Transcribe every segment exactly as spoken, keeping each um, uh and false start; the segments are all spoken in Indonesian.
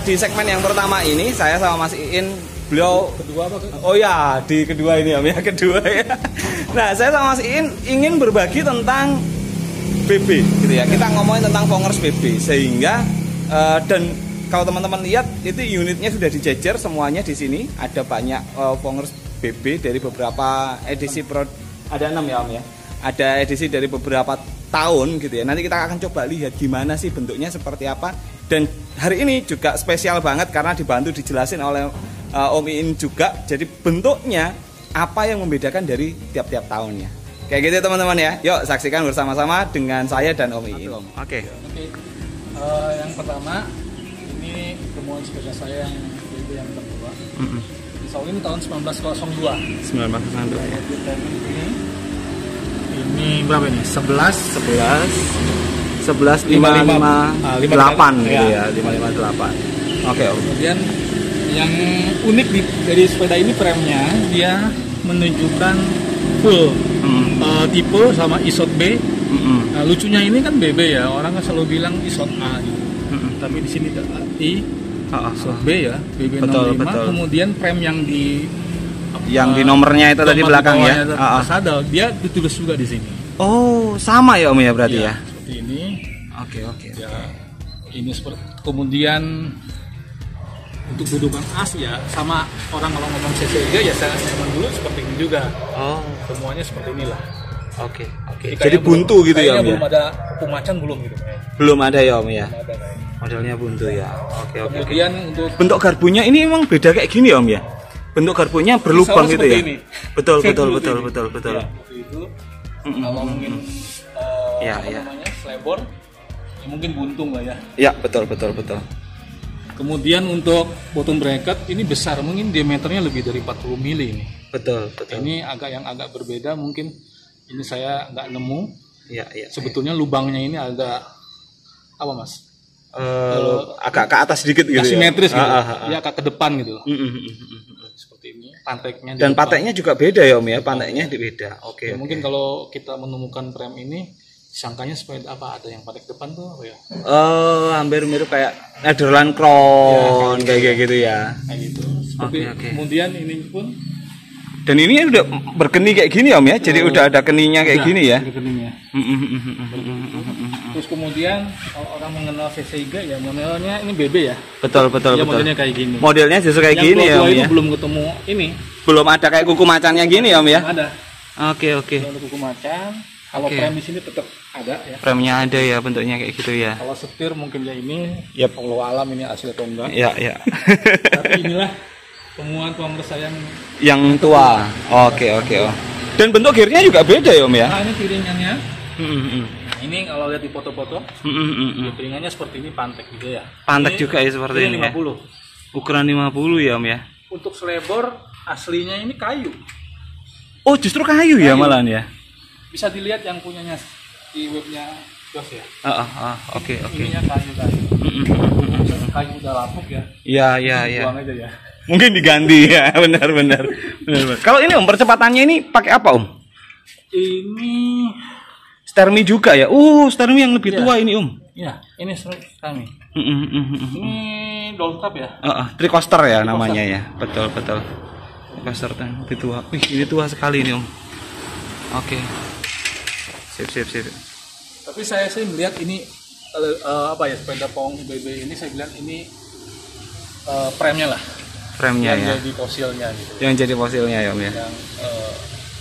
di segmen yang pertama ini saya sama Mas Iin, beliau kedua apa? Oh ya, di kedua ini Om ya, kedua ya. Nah, saya sama Mas Iin ingin berbagi tentang B B gitu ya. Kita ngomongin tentang Fongers B B sehingga uh, dan kalau teman-teman lihat itu unitnya sudah dijejer semuanya di sini. Ada banyak uh, Fongers B B dari beberapa edisi pro, ada enam ya Om ya. Ada edisi dari beberapa tahun gitu ya. Nanti kita akan coba lihat gimana sih bentuknya seperti apa. Dan hari ini juga spesial banget karena dibantu dijelasin oleh uh, Om Iin juga. Jadi bentuknya apa yang membedakan dari tiap-tiap tahunnya. Kayak gitu teman-teman ya. Yuk saksikan bersama-sama dengan saya dan Om Iin. Oke. Okay. Okay. Uh, yang pertama ini temuan sepeda saya yang B B yang kedua. Mm -hmm. Soal ini tahun seribu sembilan ratus dua. seribu sembilan ratus dua. Ini, ini berapa ini? sebelas sebelas sebelas lima lima delapan gitu ya, lima lima delapan. Oke, Om. Kemudian yang unik di, dari sepeda ini premnya dia menunjukkan full mm. uh, tipe sama isot B. Mm -hmm. Nah, lucunya ini kan B B ya, orang kan selalu bilang isot A gitu. Mm -hmm. Tapi di sini ada I, oh, isot B ya, B B enam lima. Kemudian prem yang di yang uh, di nomornya itu tadi belakang ya. Uh, sadel, dia ditulis juga di sini. Oh, sama ya Om ya berarti ya. ya? Seperti ini. Oke oke. Ya, ini seperti kemudian untuk dudukan as ya sama orang kalau ngomong C C tiga ya saya zaman dulu seperti ini juga. Oh, semuanya seperti inilah. Oke oke. Jadi buntu belum, gitu ya Om. Belum ada pemacan belum gitu. Belum ada ya Om ya. Modelnya buntu ya. Oke oke. Kemudian oke. untuk bentuk garpunya ini emang beda kayak gini ya Om ya. Bentuk garpunya berlubang gitu ya. Ini. Betul betul betul betul betul. Ya, itu mm-hmm. Kalau mungkin uh, ya, apa ya. namanya slebor ya mungkin buntung lah ya. Ya betul betul betul. Kemudian untuk bottom bracket ini besar, mungkin diameternya lebih dari empat puluh mili ini. Betul betul. Ini agak yang agak berbeda, mungkin ini saya nggak nemu. Ya ya. Sebetulnya ya. Lubangnya ini agak apa Mas? Uh, agak ke atas sedikit gitu. Asimetris ya? gitu. Ah, ah, ah. Ya agak ke depan gitu. Mm -hmm. Seperti ini. Panteknya. Dan panteknya juga beda ya Om ya. Panteknya beda. Oke. Okay, ya, okay. Mungkin kalau kita menemukan prem ini sangkanya sepeda apa ada yang patek depan tuh apa ya? Oh, hampir mirip kayak Nederland Crown ya, kayak, kayak gitu ya. Kayak gitu. Seperti okay, okay. Kemudian ini pun dan ini udah berkeni kayak gini Om ya. Jadi oh, udah ada keninya kayak udah, gini ya. Keninya. Terus kemudian kalau orang mengenal V C tiga ya modelnya ini B B ya. Betul betul ya, betul. Modelnya kayak gini. Modelnya justru kayak yang gini ya Om ya. Belum ketemu ini. Belum ada kayak kuku macannya gini ya Om ya. Ada. Oke oke. Belum ada kuku macan. Kalau okay. Prem di sini tetap ada ya. Premnya ada ya bentuknya kayak gitu ya. Kalau setir mungkin ya ini. Yep. Allah alam ini asli atau enggak. Iya iya. Tapi inilah temuan Fongers saya yang yang tua. Oke oke oh. Dan bentuk gearnya juga beda ya Om ya. Nah ini piringannya. Mm-hmm. Ini kalau lihat di foto-foto, mm-hmm. piringannya seperti ini pantek juga ya. Pantek ini, juga ya seperti ini. lima puluh. Ya. Ukuran lima puluh ya Om ya. Untuk selebor aslinya ini kayu. Oh justru kayu, kayu. ya malahan ya. Bisa dilihat yang punyanya di webnya Jos ya. Ah ah ah oke oke. Ininya kayu-kayu. Mm-hmm. Kayu udah lapuk ya. Iya iya iya. Buang aja ya. Mungkin diganti ya, benar benar. Benar. Kalau ini Om percepatannya ini pakai apa Om? Ini Stermi juga ya. Uh, Stermi yang lebih ya. Tua ini Om. Iya, ini Stermi. Mm-hmm. Ini Dolltap ya. Uh, uh, Tricoster ya Tricoster. Namanya ya. Betul betul. Tricoster lebih tua. Wih, ini tua sekali ini Om. Oke. Okay. Sip sip sip. Tapi saya sih melihat ini uh, apa ya sepeda Pong B B ini saya bilang ini uh, premnya lah. Premnya yang ya. Jadi fosilnya gitu. Yang jadi fosilnya ya Om ya. Yang uh,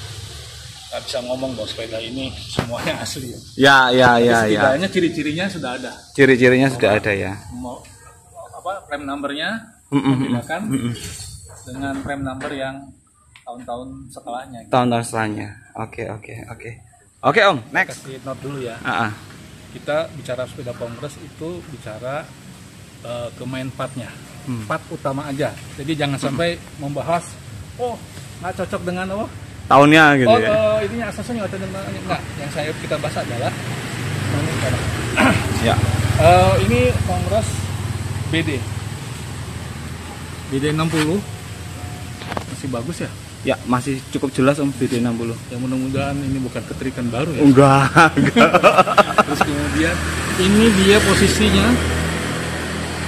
nggak bisa ngomong bahwa sepeda ini semuanya asli ya. Ya ya ya ya. Setidaknya ciri-cirinya sudah ada. Ciri-cirinya sudah ada ya. Mau apa prem numbernya mm-mm, membedakan mm-mm. dengan prem number yang tahun-tahun setelahnya. Gitu. Tahun-tahun setelahnya. Oke oke oke. Oke Om, next. Kasih note dulu ya. Uh-uh. Kita bicara sepeda Fongers itu bicara uh, ke main partnya, hmm. part utama aja. Jadi jangan sampai hmm. membahas, oh nggak cocok dengan oh tahunnya gitu oh, ya. Oh ininya asasnya nggak cocok dengan enggak. Yang saya kita bahas adalah ini ya. Uh, ini Fongers B D, B D enam puluh masih bagus ya. Ya masih cukup jelas Om B D enam puluh. Ya mudah-mudahan ini bukan keterikan baru ya. Enggak, enggak. Terus kemudian ini dia posisinya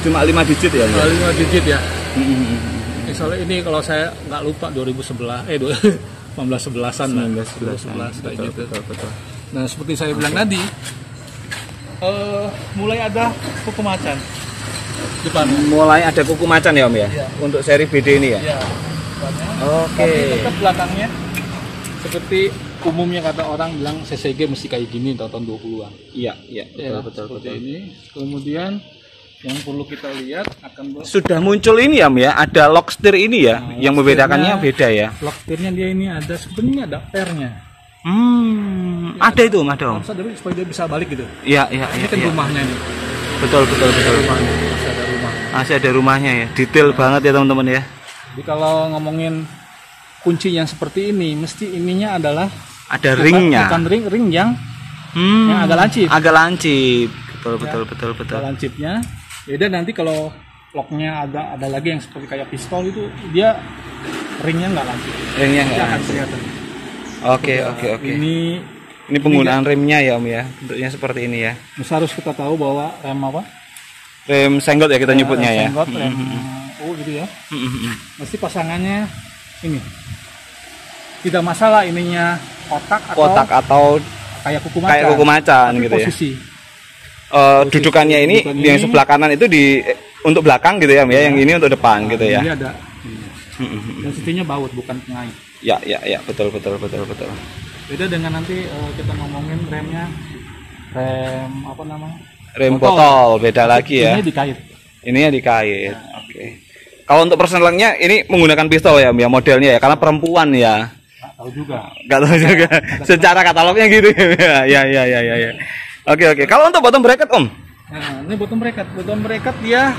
cuma lima digit ya? Uh, lima digit ya. Mm-hmm. Soalnya ini kalau saya nggak lupa dua ribu sebelas eh delapan belas sebelasan lah. sembilan belas sebelas kayak betul, gitu. betul, betul. Nah seperti saya bilang tadi, uh, mulai ada kuku macan depan. Mulai ada kuku macan ya Om ya? Iya. Untuk seri B D ini ya? Iya. Oke. Tapi tetap belakangnya seperti umumnya kata orang bilang C C G mesti kayak gini tahun dua puluhan. Iya, iya, betul, Ya, betul, seperti betul. ini. Kemudian yang perlu kita lihat akan Sudah muncul ini ya Om ya, ada lock steer ini ya, Nah, yang membedakannya beda ya. lock steernya dia ini ada sebenarnya ada pairnya. Hmm, ada itu Om, ada Om. Harus ada supaya dia bisa balik gitu. Iya, iya, Ini iya. kan iya. rumahnya nih. Betul, betul, betul. Rumahnya masih ada rumah. Masih ada rumahnya ya, detail banget ya teman-teman ya. Jadi kalau ngomongin kunci yang seperti ini, mesti ininya adalah Ada bukan, ringnya. bukan ring ring yang Hmm, yang agak lancip. Agak lancip. Betul, Ya, betul, betul, betul. ada lancipnya. Beda nanti kalau locknya ada ada lagi yang seperti kayak pistol itu dia ringnya nggak lancip. Ringnya Dia nggak akan lancip. kelihatan. Oke, oke, oke. Ini Ini penggunaan remnya ya Om ya, bentuknya seperti ini ya. mesti harus kita tahu bahwa rem apa? Rem senggot ya kita nyebutnya Rem ya. senggot, rem oh gitu ya. Mm-mm. Mesti pasangannya ini. Tidak masalah ininya kotak atau Kotak atau kayak kuku macan. kayak kuku macan Tapi gitu ya. posisi. Eh, Posisi dudukannya ini dudukan yang ini. sebelah kanan itu di eh, untuk belakang gitu ya Om ya, yang ini untuk depan gitu ya. Ini ada. Ini. Mm-mm. Dan sisinya baut bukan pengait. Ya, ya, ya, betul, betul, betul, betul. Beda dengan nanti eh, kita ngomongin remnya rem apa namanya? Rem botol beda lagi ya. Ini dikait. Ininya dikait. Oke. Kalau untuk persneling-nya ini menggunakan pistol ya, Om ya, modelnya ya, karena perempuan ya. Nggak tahu juga. Gak tahu juga. Secara katalognya gitu ya. Ya, ya, ya, ya, ya. Oke, oke. Kalau untuk bottom bracket Om, Nah, ini bottom bracket. Bottom bracket dia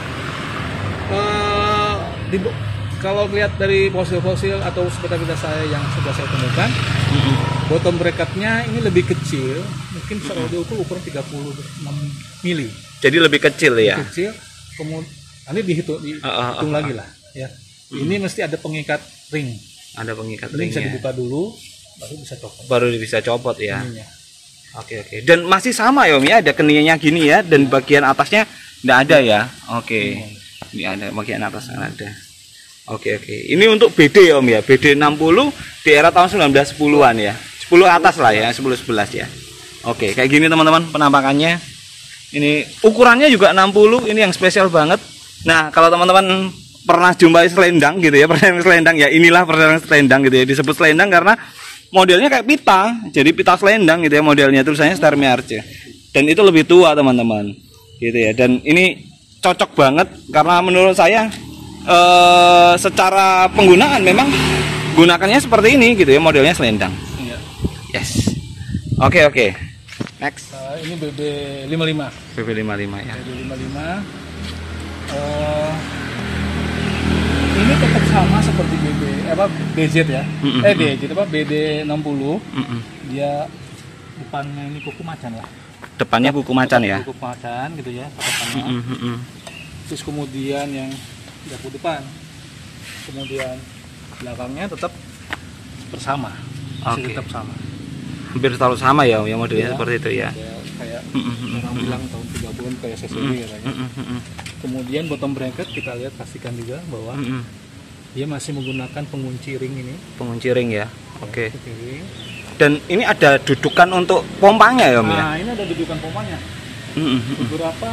eh di, kalau lihat dari fosil-fosil atau sepeda-sepeda saya yang sudah saya temukan, bottom bracketnya ini lebih kecil, mungkin kalau diukur ukuran tiga puluh enam mili. jadi lebih kecil ya. Kecil, kemudian nanti dihitung, dihitung Ah, ah, ah, lagi lah, ya. Ini mesti ada pengikat ring. Ada pengikat Ini bisa ringnya. dibuka dulu, baru bisa copot. Baru bisa copot ya. Ininya. Oke, oke. Dan masih sama ya Om ya, ada keningnya gini ya, dan bagian atasnya tidak ada ya. Oke. Ini ada bagian atasnya ada. Oke, oke. Ini untuk B D ya Om ya, B D enam puluh di era tahun sembilan belas sepuluhan ya. sepuluh atas lah ya, sepuluh sebelas ya. Oke, kayak gini teman-teman penampakannya. Ini ukurannya juga enam puluh, ini yang spesial banget. Nah, kalau teman-teman pernah jumpai selendang gitu ya, pernah selendang ya, inilah perjalanan selendang gitu ya. Disebut selendang karena modelnya kayak pita, jadi pita selendang gitu ya modelnya, tulisannya Starmiarce. Dan itu lebih tua teman-teman, gitu ya. Dan ini cocok banget karena menurut saya eh, secara penggunaan memang gunakannya seperti ini gitu ya, modelnya selendang. Iya. Yes. Oke, oke. Next. Nah, ini B B lima puluh lima. B B lima puluh lima ya. B B lima puluh lima. Eh, ini tetap sama seperti B B apa B Z ya. Mm-mm. Eh B Z apa B D enam puluh. Mm-mm. Dia depannya ini kuku macan lah. Depannya kuku macan ya. Kuku macan gitu ya, patokannya. Mm-mm, mm-mm. Terus kemudian yang garpu depan. Kemudian belakangnya tetap bersama. Masih Oke. tetap sama. Hampir selalu sama ya, Om, ya modelnya Ya, seperti itu ya. Kayak, kayak Mm-mm, orang bilang tahun tiga puluhan kayak C C D katanya. Mm-mm, mm-mm, Kemudian bottom bracket kita lihat pastikan juga bahwa mm-mm. dia masih menggunakan pengunci ring ini. Pengunci ring ya. Oke. Pengunci ring. Dan ini ada dudukan untuk pompanya ya, Om ya. Nah, ini ada dudukan pompanya. Mm-mm, mm-mm. Beberapa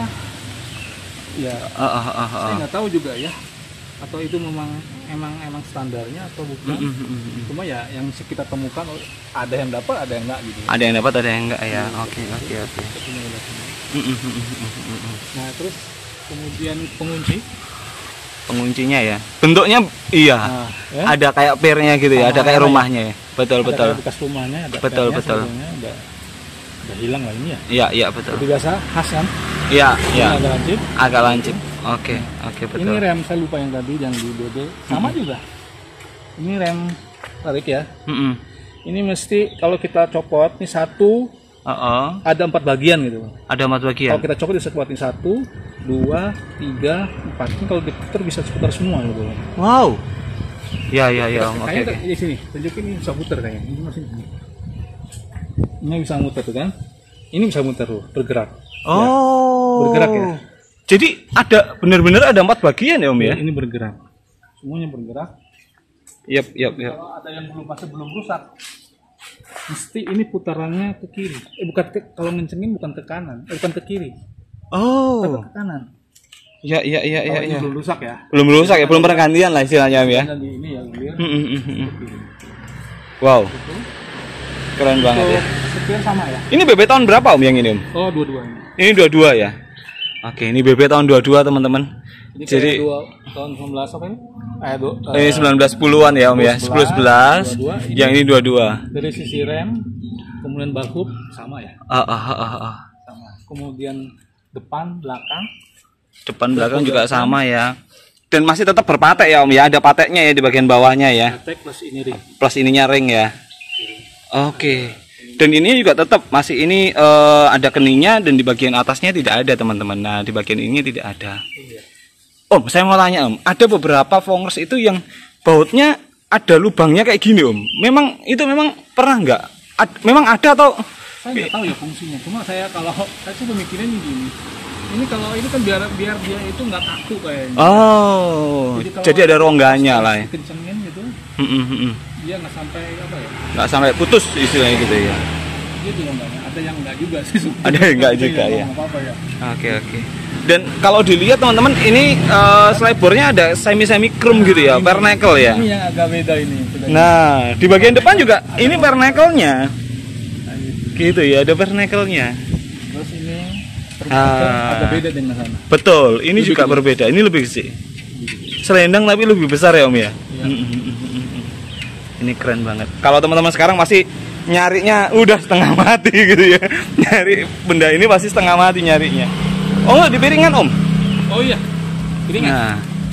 ya Ah, ah, ah, ah. saya nggak tahu juga ya. Atau itu memang emang emang standarnya atau bukan. Mm-mm, mm-mm. Cuma ya yang kita temukan ada yang dapat, ada yang enggak gitu. Ada yang dapat, ada yang enggak ya. Oke, oke, oke. Sepertinya udah semua. Mm-mm, mm-mm, mm-mm. Nah, terus kemudian pengunci. Penguncinya ya. Bentuknya iya. Nah, ya. Ada kayak pernya gitu ya, ada Sama kayak ya. rumahnya ya. Betul, Ada betul. kayak bekas rumahnya, ada Betul, pernya betul. sebetulnya, udah udah hilang lah ini ya. Iya, iya betul. Seperti biasa khas kan? Iya, iya. Ini agak lancip. Agak lancip. Oke, oke betul. Ini rem saya lupa yang tadi yang di B B sama juga. Ini rem tarik ya. Mm-mm. Ini mesti kalau kita copot ini satu Oh, ada empat bagian gitu. ada empat bagian. Kalau kita copot bisa kuatin satu, dua, tiga, empat. Ini kalau diputar bisa seputar semua gitu. Wow. Ya, ya, ya. Om. Oke, Kayaknya oke. di sini, tunjukin ini bisa putar kayaknya. Ini masih ini. Ini bisa muter tuh kan? Ini bisa muter tuh, bergerak. Oh. Bergerak ya. Jadi ada benar-benar ada empat bagian ya Om ya? Ini bergerak, semuanya bergerak. Yap, yap, yap. Kalau ada yang belum masih belum rusak, mesti ini putarannya ke kiri. Eh bukan ke, kalau ngencengin bukan ke kanan, eh, bukan ke kiri. Oh. Tapi ke kanan. Ya, ya, ya, ya, ini ya. belum rusak ya. Belum rusak ya, belum pergantian lah istilahnya Om ya. Ini ya, clear. Mm, mm, mm, mm. Wow. Gitu. Keren banget ya. Sekian sama ya. Ini B B tahun berapa Om yang ini Om? Oh, dua-dua ini. Ini dua-dua ya. Oke, ini B B tahun dua-dua teman-teman. Ini Jadi dua, tahun sembilan belas apa ini? Eh, do, uh, ini sembilan belas sepuluhan ya Om ya. sepuluh sebelas. Yang ini dua-dua. Dari sisi rem, kemudian balhub sama ya. Ah ah ah ah. Sama. Kemudian depan, belakang. Depan belakang juga sama ya. Dan masih tetap berpatek ya Om ya. Ada pateknya ya di bagian bawahnya ya. Patek plus ini ring. Plus ininya ring ya. Oke. Dan ini juga tetap masih ini uh, ada keningnya dan di bagian atasnya tidak ada teman-teman. Nah di bagian ini tidak ada. Iya. Om, saya mau tanya Om, ada beberapa Fongers itu yang bautnya ada lubangnya kayak gini Om. Memang itu memang pernah nggak? Ad, memang ada atau? Saya nggak tahu ya fungsinya. Cuma saya kalau saya tuh pemikirannya gini. Ini kalau ini kan biar biar dia itu nggak kaku kayaknya. Oh. Jadi, jadi ada rongganya lah ya. Kencengin gitu. Mm -mm, mm. Dia nggak sampai apa ya? Nggak sampai putus istilahnya gitu ya. Dia juga rongganya. Ada yang nggak juga sih. Ada yang nggak juga ya. Apa-apa ya. Oke oke. Dan kalau dilihat teman-teman ini uh, slidernya ada semi-semi chrome gitu ya, vernacle ya. Ini yang agak beda ini. Nah, di bagian depan juga ini vernacle-nya. Gitu ya, ada vernacle-nya. Terus ini ah, agak beda dengan sana. Betul, ini lebih juga gede. Berbeda. Ini lebih kecil. Selendang tapi lebih besar ya Om ya. Iya. Ini keren banget. Kalau teman-teman sekarang masih nyarinya udah setengah mati gitu ya. Nyari benda ini pasti setengah mati nyarinya. Oh enggak, di piringan Om? Oh iya, piringan. Nah.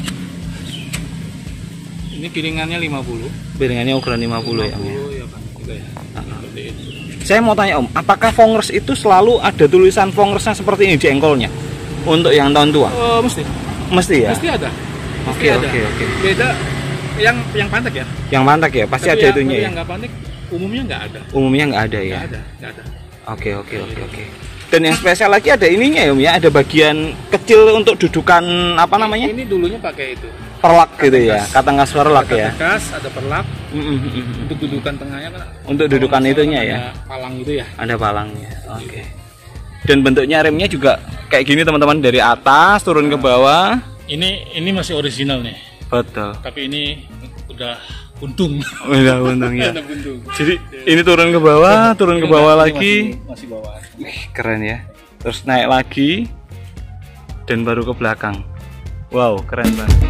Ini piringannya lima puluh. Piringannya ukuran lima puluh, lima puluh ya Om ya? Ya kan, juga ya. Seperti itu. Saya mau tanya Om, apakah Fongers itu selalu ada tulisan Fongersnya seperti ini di engkolnya? Untuk yang tahun tua? Oh, mesti. Mesti ya? Mesti ada. Oke, oke, oke. Beda yang yang pantek ya? Yang pantek ya, pasti tapi ada yang, itunya ya? Yang nggak pantek, umumnya nggak ada. Umumnya nggak ada ya? Nggak ada, nggak ada. Oke, oke, oke, oke. Dan yang spesial lagi ada ininya ya Om ya, ada bagian kecil untuk dudukan apa namanya? Ini dulunya pakai itu. Perlak gitu ya, katangas perlak ya. Kas, ada perlak. Mm -mm. Untuk dudukan tengahnya kan. Untuk dudukan itunya ya. Ada palang itu ya. Ada palangnya. Oke. Okay. Dan bentuknya remnya juga kayak gini teman-teman, dari atas turun ke bawah. Ini ini masih original nih. Betul. Tapi ini udah buntung. Udah buntung ya. Udah buntung. Jadi ini turun ke bawah, turun ke bawah lagi. Masih, masih bawah. Wih, keren ya. Terus naik lagi dan baru ke belakang. Wow, keren banget.